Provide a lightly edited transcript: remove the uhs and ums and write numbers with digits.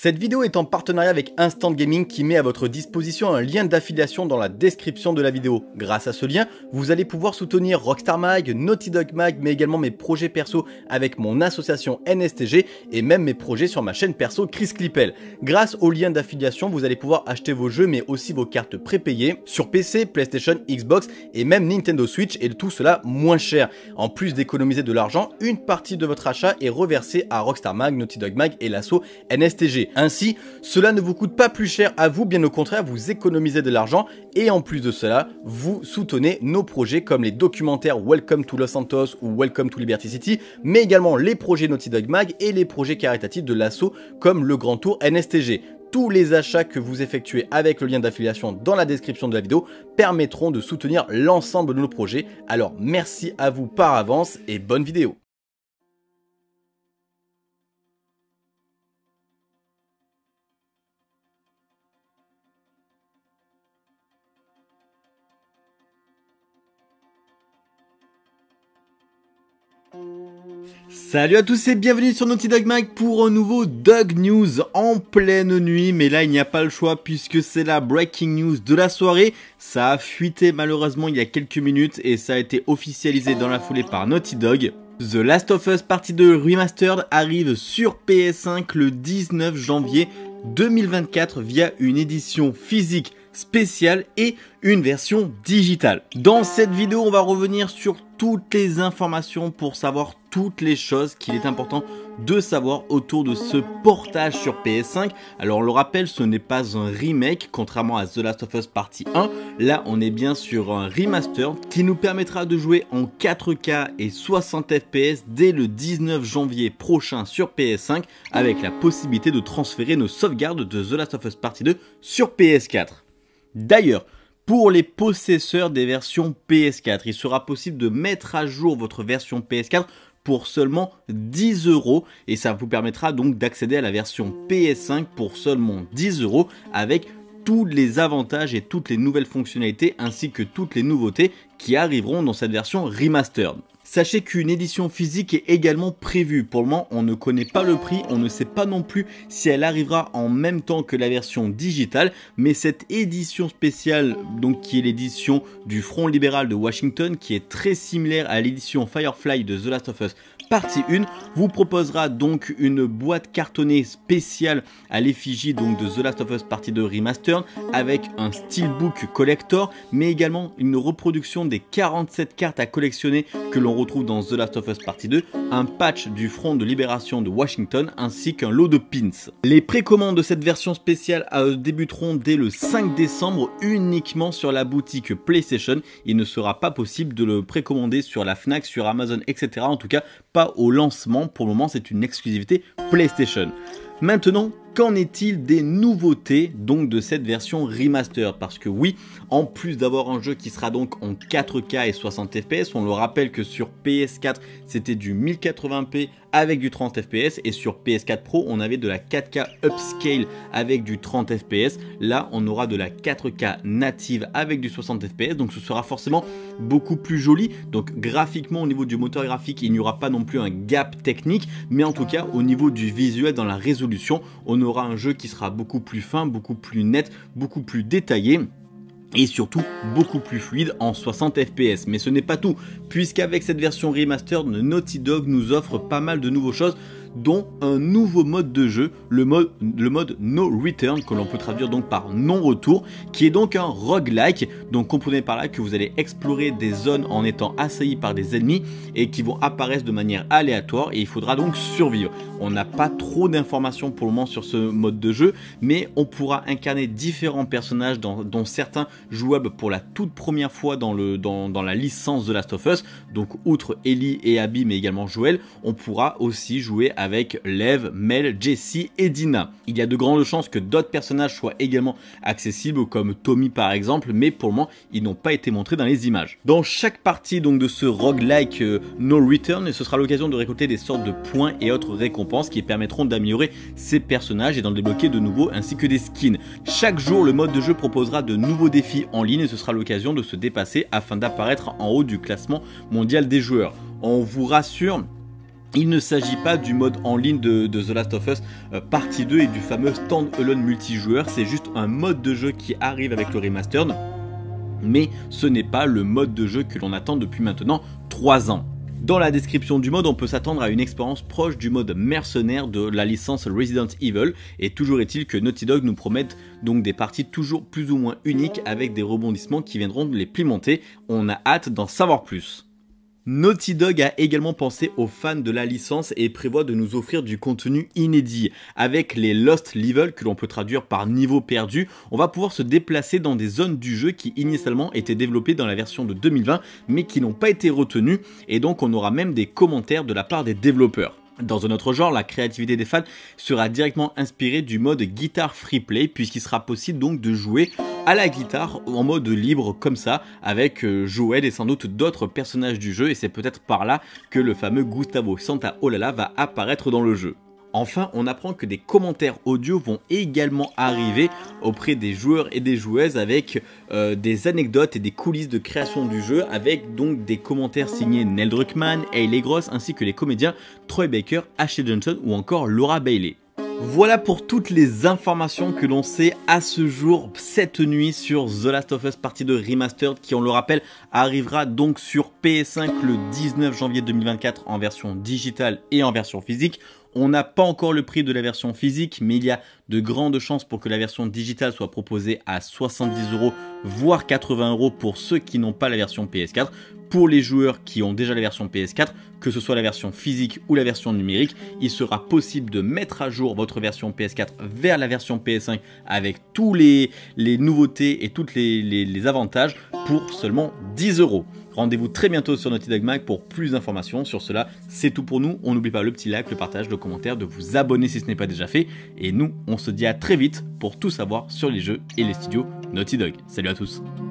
Cette vidéo est en partenariat avec Instant Gaming qui met à votre disposition un lien d'affiliation dans la description de la vidéo. Grâce à ce lien, vous allez pouvoir soutenir Rockstar Mag, Naughty Dog Mag, mais également mes projets perso avec mon association NSTG et même mes projets sur ma chaîne perso Chris Clippel. Grâce au lien d'affiliation, vous allez pouvoir acheter vos jeux mais aussi vos cartes prépayées sur PC, PlayStation, Xbox et même Nintendo Switch et tout cela moins cher. En plus d'économiser de l'argent, une partie de votre achat est reversée à Rockstar Mag, Naughty Dog Mag et l'asso NSTG. Ainsi, cela ne vous coûte pas plus cher à vous, bien au contraire, vous économisez de l'argent et en plus de cela, vous soutenez nos projets comme les documentaires Welcome to Los Santos ou Welcome to Liberty City, mais également les projets Naughty Dog Mag et les projets caritatifs de l'asso comme le Grand Tour NSTG. Tous les achats que vous effectuez avec le lien d'affiliation dans la description de la vidéo permettront de soutenir l'ensemble de nos projets. Alors merci à vous par avance et bonne vidéo. Salut à tous et bienvenue sur Naughty Dog Mag pour un nouveau Dog News en pleine nuit. Mais là il n'y a pas le choix puisque c'est la breaking news de la soirée. Ça a fuité malheureusement il y a quelques minutes et ça a été officialisé dans la foulée par Naughty Dog. The Last of Us Partie 2 Remastered arrive sur PS5 le 19 janvier 2024 via une édition physique spéciale et une version digitale. Dans cette vidéo, on va revenir sur toutes les informations pour savoir toutes les choses qu'il est important de savoir autour de ce portage sur PS5. Alors on le rappelle, ce n'est pas un remake, contrairement à The Last of Us Partie 1. Là, on est bien sur un remaster qui nous permettra de jouer en 4K et 60 FPS dès le 19 janvier prochain sur PS5 avec la possibilité de transférer nos sauvegardes de The Last of Us Partie 2 sur PS4. D'ailleurs, pour les possesseurs des versions PS4, il sera possible de mettre à jour votre version PS4 pour seulement 10 € et ça vous permettra donc d'accéder à la version PS5 pour seulement 10 € avec tous les avantages et toutes les nouvelles fonctionnalités ainsi que toutes les nouveautés qui arriveront dans cette version remastered. Sachez qu'une édition physique est également prévue. Pour le moment, on ne connaît pas le prix, on ne sait pas non plus si elle arrivera en même temps que la version digitale, mais cette édition spéciale, donc qui est l'édition du Front libéral de Washington, qui est très similaire à l'édition Firefly de The Last of Us Partie 1, vous proposera donc une boîte cartonnée spéciale à l'effigie donc de The Last of Us Partie 2 Remastered avec un steelbook collector, mais également une reproduction des 47 cartes à collectionner que l'on retrouve dans The Last of Us Partie 2, un patch du Front de libération de Washington ainsi qu'un lot de pins. Les précommandes de cette version spéciale débuteront dès le 5 décembre uniquement sur la boutique PlayStation. Il ne sera pas possible de le précommander sur la Fnac, sur Amazon, etc. En tout cas, pas au lancement. Pour le moment, c'est une exclusivité PlayStation. Maintenant, qu'en est-il des nouveautés donc de cette version remaster? Parce que oui, en plus d'avoir un jeu qui sera donc en 4K et 60 FPS, on le rappelle que sur PS4 c'était du 1080p avec du 30 FPS et sur PS4 Pro on avait de la 4K upscale avec du 30 FPS. Là on aura de la 4K native avec du 60 FPS, donc ce sera forcément beaucoup plus joli. Donc graphiquement au niveau du moteur graphique il n'y aura pas non plus un gap technique, mais en tout cas au niveau du visuel dans la résolution on aura un jeu qui sera beaucoup plus fin, beaucoup plus net, beaucoup plus détaillé et surtout beaucoup plus fluide en 60 FPS. Mais ce n'est pas tout, puisqu'avec cette version remastered, Naughty Dog nous offre pas mal de nouvelles choses, dont un nouveau mode de jeu, le mode No Return, que l'on peut traduire donc par non-retour, qui est donc un roguelike. Donc comprenez par là que vous allez explorer des zones en étant assailli par des ennemis et qui vont apparaître de manière aléatoire et il faudra donc survivre. On n'a pas trop d'informations pour le moment sur ce mode de jeu, mais on pourra incarner différents personnages dont certains jouables pour la toute première fois dans la licence The Last of Us. Donc outre Ellie et Abby mais également Joel, on pourra aussi jouer avec Lev, Mel, Jesse et Dina. Il y a de grandes chances que d'autres personnages soient également accessibles comme Tommy par exemple, mais pour le moment ils n'ont pas été montrés dans les images. Dans chaque partie donc de ce roguelike No Return, ce sera l'occasion de récolter des sortes de points et autres récompenses qui permettront d'améliorer ces personnages et d'en débloquer de nouveaux ainsi que des skins. Chaque jour le mode de jeu proposera de nouveaux défis en ligne et ce sera l'occasion de se dépasser afin d'apparaître en haut du classement mondial des joueurs. On vous rassure, Il ne s'agit pas du mode en ligne de The Last of Us partie 2 et du fameux stand-alone multijoueur, c'est juste un mode de jeu qui arrive avec le remastered, mais ce n'est pas le mode de jeu que l'on attend depuis maintenant 3 ans. Dans la description du mode, on peut s'attendre à une expérience proche du mode mercenaire de la licence Resident Evil, et toujours est-il que Naughty Dog nous promettent donc des parties toujours plus ou moins uniques avec des rebondissements qui viendront les pimenter. On a hâte d'en savoir plus. Naughty Dog a également pensé aux fans de la licence et prévoit de nous offrir du contenu inédit. Avec les Lost Levels, que l'on peut traduire par niveau perdu, on va pouvoir se déplacer dans des zones du jeu qui initialement étaient développées dans la version de 2020 mais qui n'ont pas été retenues, et donc on aura même des commentaires de la part des développeurs. Dans un autre genre, la créativité des fans sera directement inspirée du mode guitare free play, puisqu'il sera possible donc de jouer à la guitare en mode libre comme ça, avec Joel et sans doute d'autres personnages du jeu, et c'est peut-être par là que le fameux Gustavo Santaolalla va apparaître dans le jeu. Enfin, on apprend que des commentaires audio vont également arriver auprès des joueurs et des joueuses avec des anecdotes et des coulisses de création du jeu, avec donc des commentaires signés Neil Druckmann, Hayley Gross, ainsi que les comédiens Troy Baker, Ashley Johnson ou encore Laura Bailey. Voilà pour toutes les informations que l'on sait à ce jour, cette nuit, sur The Last of Us partie 2 Remastered, qui, on le rappelle, arrivera donc sur PS5 le 19 janvier 2024 en version digitale et en version physique. On n'a pas encore le prix de la version physique, mais il y a de grandes chances pour que la version digitale soit proposée à 70 €, voire 80 € pour ceux qui n'ont pas la version PS4. Pour les joueurs qui ont déjà la version PS4, que ce soit la version physique ou la version numérique, il sera possible de mettre à jour votre version PS4 vers la version PS5 avec tous les nouveautés et tous les avantages pour seulement 10 €. Rendez-vous très bientôt sur Naughty Dog Mag pour plus d'informations. Sur cela, c'est tout pour nous. On n'oublie pas le petit like, le partage, le commentaire, de vous abonner si ce n'est pas déjà fait. Et nous, on se dit à très vite pour tout savoir sur les jeux et les studios Naughty Dog. Salut à tous.